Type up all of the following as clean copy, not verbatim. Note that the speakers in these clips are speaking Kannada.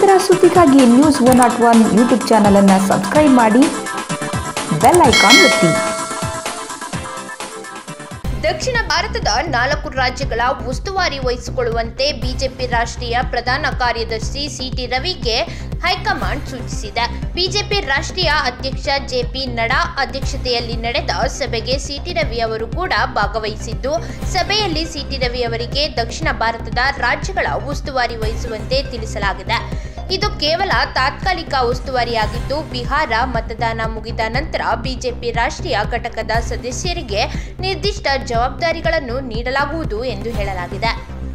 ನಿರಂತರ ಸುದ್ದಿಗಾಗಿ ನ್ಯೂಸ್ 101 ಯೂಟ್ಯೂಬ್ ಚಾನಲ್ ಅನ್ನು ಸಬ್ಸ್ಕ್ರೈಬ್ ಮಾಡಿ, ಬೆಲ್ ಐಕಾನ್ ಒತ್ತಿ. ದಕ್ಷಿಣ ಭಾರತದ 4 ರಾಜ್ಯಗಳ ಉಸ್ತುವಾರಿ ವಹಿಸಿಕೊಳ್ಳುವಂತೆ ಬಿಜೆಪಿ ರಾಷ್ಟ್ರೀಯ ಪ್ರಧಾನ ಕಾರ್ಯದರ್ಶಿ ಸಿಟಿ ರವಿಗೆ ಹೈಕಮಾಂಡ್ ಸೂಚಿಸಿದೆ. ಬಿಜೆಪಿ ರಾಷ್ಟ್ರೀಯ ಅಧ್ಯಕ್ಷ ಜೆಪಿ ನಡ್ಡಾ ಅಧ್ಯಕ್ಷತೆಯಲ್ಲಿ ನಡೆದ ಸಭೆಗೆ ಸಿಟಿ ರವಿ ಅವರು ಕೂಡ ಭಾಗವಹಿಸಿದ್ದು, ಸಭೆಯಲ್ಲಿ ಸಿಟಿ ರವಿ ಅವರಿಗೆ ದಕ್ಷಿಣ ಭಾರತದ ರಾಜ್ಯಗಳ ಉಸ್ತುವಾರಿ ವಹಿಸುವಂತೆ ತಿಳಿಸಲಾಗಿದೆ. ಇದು ಕೇವಲ ತಾತ್ಕಾಲಿಕ ಉಸ್ತುವಾರಿಯಾಗಿದ್ದು, ಬಿಹಾರ ಮತದಾನ ಮುಗಿದ ನಂತರ ಬಿಜೆಪಿ ರಾಷ್ಟ್ರೀಯ ಘಟಕದ ಸದಸ್ಯರಿಗೆ ನಿರ್ದಿಷ್ಟ ಜವಾಬ್ದಾರಿಗಳನ್ನು ನೀಡಲಾಗುವುದು ಎಂದು ಹೇಳಲಾಗಿದೆ.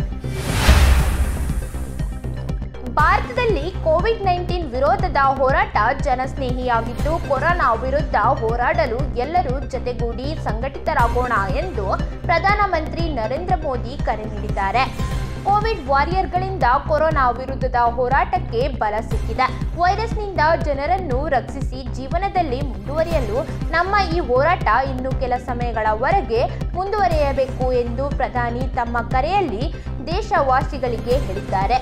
ಭಾರತದಲ್ಲಿ ಕೋವಿಡ್-19 ವಿರೋಧದ ಹೋರಾಟ ಜನಸ್ನೇಹಿಯಾಗಿದ್ದು, ಕೊರೋನಾ ವಿರುದ್ಧ ಹೋರಾಡಲು ಎಲ್ಲರೂ ಜತೆಗೂಡಿ ಸಂಘಟಿತರಾಗೋಣ ಎಂದು ಪ್ರಧಾನಮಂತ್ರಿ ನರೇಂದ್ರ ಮೋದಿ ಕರೆ ನೀಡಿದ್ದಾರೆ. ಕೋವಿಡ್ ವಾರಿಯರ್ಗಳಿಂದ ಕೊರೋನಾ ವಿರುದ್ಧದ ಹೋರಾಟಕ್ಕೆ ಬಲ ಸಿಕ್ಕಿದೆ. ವೈರಸ್ನಿಂದ ಜನರನ್ನು ರಕ್ಷಿಸಿ ಜೀವನದಲ್ಲಿ ಮುಂದುವರಿಯಲು ನಮ್ಮ ಈ ಹೋರಾಟ ಇನ್ನು ಕೆಲ ಸಮಯಗಳವರೆಗೆ ಮುಂದುವರಿಯಬೇಕು ಎಂದು ಪ್ರಧಾನಿ ತಮ್ಮ ಕರೆಯಲ್ಲಿ ದೇಶವಾಸಿಗಳಿಗೆ ಹೇಳಿದ್ದಾರೆ.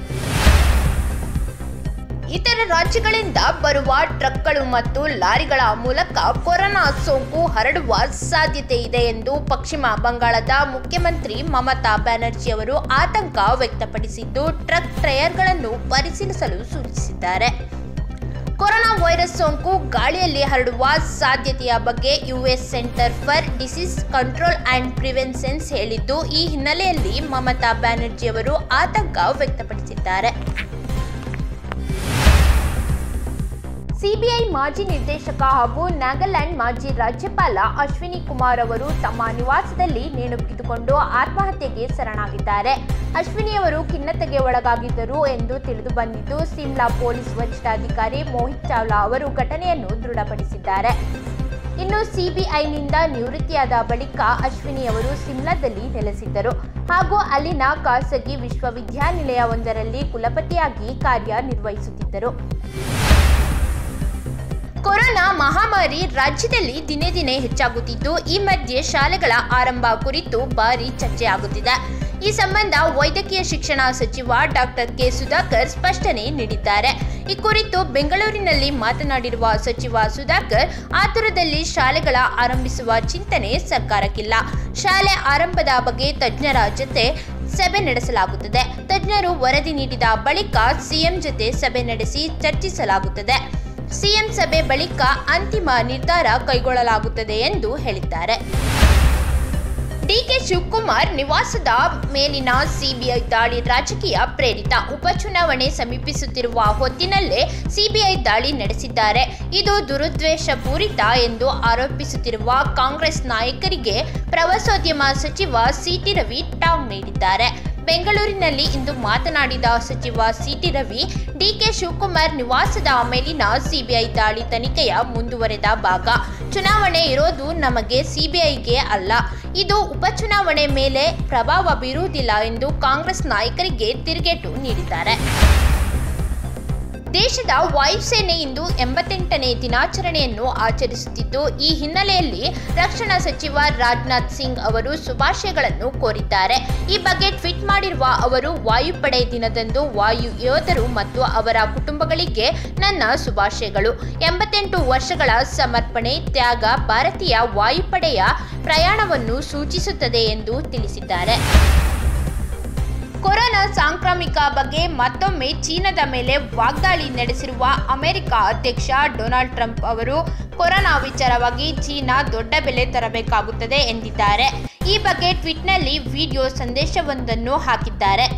ಇತರ ರಾಜ್ಯಗಳಿಂದ ಬರುವ ಟ್ರಕ್ಗಳು ಮತ್ತು ಲಾರಿಗಳ ಮೂಲಕ ಕೊರೋನಾ ಸೋಂಕು ಹರಡುವ ಸಾಧ್ಯತೆ ಇದೆ ಎಂದು ಪಶ್ಚಿಮ ಬಂಗಾಳದ ಮುಖ್ಯಮಂತ್ರಿ ಮಮತಾ ಬ್ಯಾನರ್ಜಿ ಅವರು ಆತಂಕ ವ್ಯಕ್ತಪಡಿಸಿದ್ದು, ಟ್ರಕ್ ಟೈರ್ಗಳನ್ನು ಪರಿಶೀಲಿಸಲು ಸೂಚಿಸಿದ್ದಾರೆ. ಕೊರೋನಾ ವೈರಸ್ ಸೋಂಕು ಗಾಳಿಯಲ್ಲಿ ಹರಡುವ ಸಾಧ್ಯತೆಯ ಬಗ್ಗೆ US centre for disease control and prevention ಹೇಳಿದ್ದು, ಈ ಹಿನ್ನೆಲೆಯಲ್ಲಿ ಮಮತಾ ಬ್ಯಾನರ್ಜಿ ಅವರು ಆತಂಕ ವ್ಯಕ್ತಪಡಿಸಿದ್ದಾರೆ. ಸಿಬಿಐ ಮಾಜಿ ನಿರ್ದೇಶಕ ಹಾಗೂ ನಾಗಾಲ್ಯಾಂಡ್ ಮಾಜಿ ರಾಜ್ಯಪಾಲ ಅಶ್ವಿನಿ ಕುಮಾರ್ ಅವರು ತಮ್ಮ ನಿವಾಸದಲ್ಲಿ ನೇಣುಬಿಗಿದುಕೊಂಡು ಆತ್ಮಹತ್ಯೆಗೆ ಶರಣಾಗಿದ್ದಾರೆ. ಅಶ್ವಿನಿಯವರು ಖಿನ್ನತೆಗೆ ಒಳಗಾಗಿದ್ದರು ಎಂದು ತಿಳಿದು ಬಂದಿದ್ದು, ಸಿಮ್ಲಾ ಪೊಲೀಸ್ ವರಿಷ್ಠಾಧಿಕಾರಿ ಮೋಹಿತ್ ಚಾವ್ಲಾ ಅವರು ಘಟನೆಯನ್ನು ದೃಢಪಡಿಸಿದ್ದಾರೆ. ಇನ್ನು ಸಿಬಿಐನಿಂದ ನಿವೃತ್ತಿಯಾದ ಬಳಿಕ ಅಶ್ವಿನಿಯವರು ಸಿಮ್ಲಾದಲ್ಲಿ ನೆಲೆಸಿದ್ದರು ಹಾಗೂ ಅಲ್ಲಿನ ಖಾಸಗಿ ವಿಶ್ವವಿದ್ಯಾನಿಲಯವೊಂದರಲ್ಲಿ ಕುಲಪತಿಯಾಗಿ ಕಾರ್ಯನಿರ್ವಹಿಸುತ್ತಿದ್ದರು. ಕೊರೋನಾ ಮಹಾಮಾರಿ ರಾಜ್ಯದಲ್ಲಿ ದಿನೇ ದಿನೇ ಹೆಚ್ಚಾಗುತ್ತಿದ್ದು, ಈ ಮಧ್ಯೆ ಶಾಲೆಗಳ ಆರಂಭ ಕುರಿತು ಭಾರಿ ಚರ್ಚೆ ಆಗುತ್ತಿದೆ. ಈ ಸಂಬಂಧ ವೈದ್ಯಕೀಯ ಶಿಕ್ಷಣ ಸಚಿವ ಡಾಕ್ಟರ್ ಕೆ ಸುಧಾಕರ್ ಸ್ಪಷ್ಟನೆ ನೀಡಿದ್ದಾರೆ. ಈ ಕುರಿತು ಬೆಂಗಳೂರಿನಲ್ಲಿ ಮಾತನಾಡಿರುವ ಸಚಿವ ಸುಧಾಕರ್, ಆತುರದಲ್ಲಿ ಶಾಲೆಗಳ ಆರಂಭಿಸುವ ಚಿಂತನೆ ಸರ್ಕಾರಕ್ಕಿಲ್ಲ. ಶಾಲೆ ಆರಂಭದ ಬಗ್ಗೆ ತಜ್ಞರ ಜೊತೆ ಸಭೆ ನಡೆಸಲಾಗುತ್ತದೆ. ತಜ್ಞರು ವರದಿ ನೀಡಿದ ಬಳಿಕ ಸಿಎಂ ಜೊತೆ ಸಭೆ ನಡೆಸಿ ಚರ್ಚಿಸಲಾಗುತ್ತದೆ. ಸಿಎಂ ಸಭೆ ಬಳಿಕ ಅಂತಿಮ ನಿರ್ಧಾರ ಕೈಗೊಳ್ಳಲಾಗುತ್ತದೆ ಎಂದು ಹೇಳಿದ್ದಾರೆ. ಡಿಕೆ ಶಿವಕುಮಾರ್ ನಿವಾಸದ ಮೇಲಿನ ಸಿಬಿಐ ದಾಳಿ ರಾಜಕೀಯ ಪ್ರೇರಿತ. ಉಪಚುನಾವಣೆ ಸಮೀಪಿಸುತ್ತಿರುವ ಹೊತ್ತಿನಲ್ಲೇ ಸಿಬಿಐ ದಾಳಿ ನಡೆಸಿದ್ದಾರೆ. ಇದು ದುರುದ್ದೇಶಪೂರಿತ ಎಂದು ಆರೋಪಿಸುತ್ತಿರುವ ಕಾಂಗ್ರೆಸ್ ನಾಯಕರಿಗೆ ಪ್ರವಾಸೋದ್ಯಮ ಸಚಿವ ಸಿಟಿ ರವಿ ಟಾಂಗ್ ನೀಡಿದ್ದಾರೆ. ಬೆಂಗಳೂರಿನಲ್ಲಿ ಇಂದು ಮಾತನಾಡಿದ ಸಚಿವ ಸಿಟಿ ರವಿ, ಡಿಕೆ ಶಿವಕುಮಾರ್ ನಿವಾಸದ ಮೇಲಿನ ಸಿಬಿಐ ದಾಳಿ ತನಿಖೆಯ ಮುಂದುವರೆದ ಭಾಗ. ಚುನಾವಣೆ ಇರೋದು ನಮಗೆ, ಸಿಬಿಐಗೆ ಅಲ್ಲ. ಇದು ಉಪಚುನಾವಣೆ ಮೇಲೆ ಪ್ರಭಾವ ಬೀರುವುದಿಲ್ಲ ಎಂದು ಕಾಂಗ್ರೆಸ್ ನಾಯಕರಿಗೆ ತಿರುಗೇಟು ನೀಡಿದ್ದಾರೆ. ದೇಶದ ವಾಯುಸೇನೆ ಇಂದು 88ನೇ ದಿನಾಚರಣೆಯನ್ನು ಆಚರಿಸುತ್ತಿದ್ದು, ಈ ಹಿನ್ನೆಲೆಯಲ್ಲಿ ರಕ್ಷಣಾ ಸಚಿವ ರಾಜನಾಥ್ ಸಿಂಗ್ ಅವರು ಶುಭಾಶಯಗಳನ್ನು ಕೋರಿದ್ದಾರೆ. ಈ ಬಗ್ಗೆ ಟ್ವೀಟ್ ಮಾಡಿರುವ ಅವರು, ವಾಯುಪಡೆ ದಿನದಂದು ವಾಯು ಯೋಧರು ಮತ್ತು ಅವರ ಕುಟುಂಬಗಳಿಗೆ ನನ್ನ ಶುಭಾಶಯಗಳು. 88 ವರ್ಷಗಳ ಸಮರ್ಪಣೆ, ತ್ಯಾಗ ಭಾರತೀಯ ವಾಯುಪಡೆಯ ಪ್ರಯಾಣವನ್ನು ಸೂಚಿಸುತ್ತದೆ ಎಂದು ತಿಳಿಸಿದ್ದಾರೆ. ಕೊರೋನಾ ಸಾಂಕ್ರಾಮಿಕ ಬಗ್ಗೆ ಮತ್ತೊಮ್ಮೆ ಚೀನಾದ ಮೇಲೆ ವಾಗ್ದಾಳಿ ನಡೆಸಿರುವ ಅಮೆರಿಕ ಅಧ್ಯಕ್ಷ ಡೊನಾಲ್ಡ್ ಟ್ರಂಪ್ ಅವರು, ಕೊರೋನಾ ವಿಚಾರವಾಗಿ ಚೀನಾ ದೊಡ್ಡ ಬೆಲೆ ತೆರಬೇಕಾಗುತ್ತದೆ ಎಂದಿದ್ದಾರೆ. ಈ ಬಗ್ಗೆ ಟ್ವೀಟ್ನಲ್ಲಿ ವಿಡಿಯೋ ಸಂದೇಶವೊಂದನ್ನು ಹಾಕಿದ್ದಾರೆ.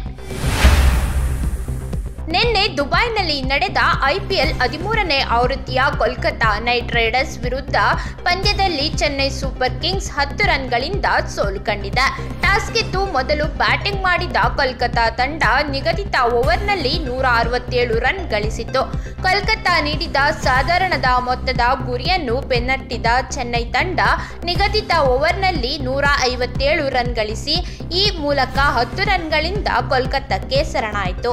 ನಿನ್ನೆ ದುಬೈನಲ್ಲಿ ನಡೆದ ಐಪಿಎಲ್ 13ನೇ ಆವೃತ್ತಿಯ ಕೋಲ್ಕತಾ ನೈಟ್ ರೈಡರ್ಸ್ ವಿರುದ್ಧ ಪಂದ್ಯದಲ್ಲಿ ಚೆನ್ನೈ ಸೂಪರ್ ಕಿಂಗ್ಸ್ 10 ರನ್ಗಳಿಂದ ಸೋಲು ಕಂಡಿದೆ. ಟಾಸ್ ಗೆದ್ದು ಮೊದಲು ಬ್ಯಾಟಿಂಗ್ ಮಾಡಿದ ಕೋಲ್ಕತಾ ತಂಡ ನಿಗದಿತ ಓವರ್ನಲ್ಲಿ 167 ರನ್ ಗಳಿಸಿತ್ತು. ಕೋಲ್ಕತಾ ನೀಡಿದ ಸಾಧಾರಣದ ಮೊತ್ತದ ಗುರಿಯನ್ನು ಬೆನ್ನಟ್ಟಿದ ಚೆನ್ನೈ ತಂಡ ನಿಗದಿತ ಓವರ್ನಲ್ಲಿ 157 ರನ್ ಗಳಿಸಿ ಈ ಮೂಲಕ 10 ರನ್ಗಳಿಂದ ಕೋಲ್ಕತಾಕ್ಕೆ ಶರಣಾಯಿತು.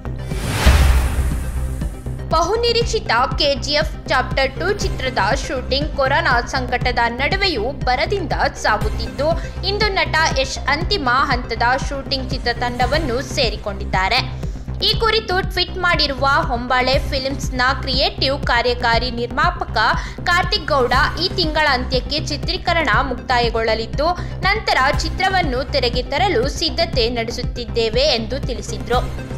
ಬಹುನಿರೀಕ್ಷಿತ ಕೆಜಿಎಫ್ ಚಾಪ್ಟರ್ 2 ಚಿತ್ರದ ಶೂಟಿಂಗ್ ಕೊರೋನಾ ಸಂಕಟದ ನಡುವೆಯೂ ಭರದಿಂದ ಸಾಗುತ್ತಿದ್ದು, ಇಂದು ನಟ ಯಶ್ ಅಂತಿಮ ಹಂತದ ಶೂಟಿಂಗ್ ಚಿತ್ರತಂಡವನ್ನು ಸೇರಿಕೊಂಡಿದ್ದಾರೆ. ಈ ಕುರಿತು ಟ್ವೀಟ್ ಮಾಡಿರುವ ಹೊಂಬಾಳೆ ಫಿಲ್ಮ್ಸ್ನ ಕ್ರಿಯೇಟಿವ್ ಕಾರ್ಯಕಾರಿ ನಿರ್ಮಾಪಕ ಕಾರ್ತಿಕ್ ಗೌಡ, ಈ ತಿಂಗಳ ಅಂತ್ಯಕ್ಕೆ ಚಿತ್ರೀಕರಣ ಮುಕ್ತಾಯಗೊಳ್ಳಲಿದ್ದು ನಂತರ ಚಿತ್ರವನ್ನು ತೆರೆಗೆ ತರಲು ಸಿದ್ಧತೆ ನಡೆಸುತ್ತಿದ್ದೇವೆ ಎಂದು ತಿಳಿಸಿದರು.